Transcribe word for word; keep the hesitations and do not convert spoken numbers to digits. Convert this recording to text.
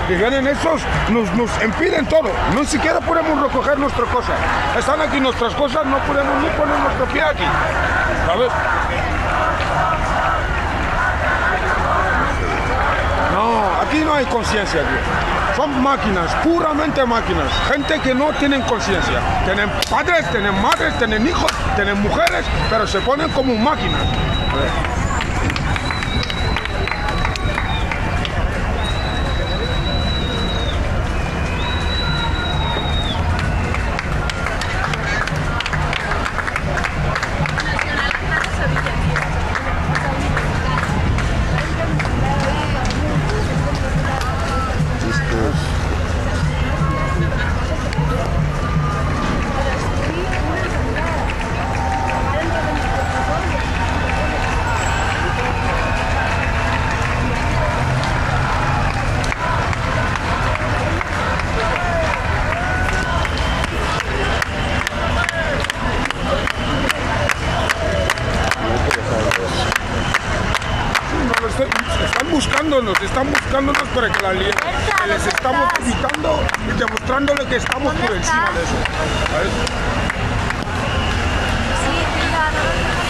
Y vienen esos, nos, nos impiden todo. No siquiera podemos recoger nuestras cosas. Están aquí nuestras cosas, no podemos ni poner nuestro pie aquí. ¿Sabes? No, aquí no hay conciencia, tío. Son máquinas, puramente máquinas. Gente que no tienen conciencia. Tienen padres, tienen madres, tienen hijos, tienen mujeres, pero se ponen como máquinas. Están buscándonos, están buscándonos para que la liemos. Les estamos gritando y demostrándole que estamos por encima de eso. ¿Sabes? Sí, tía, no.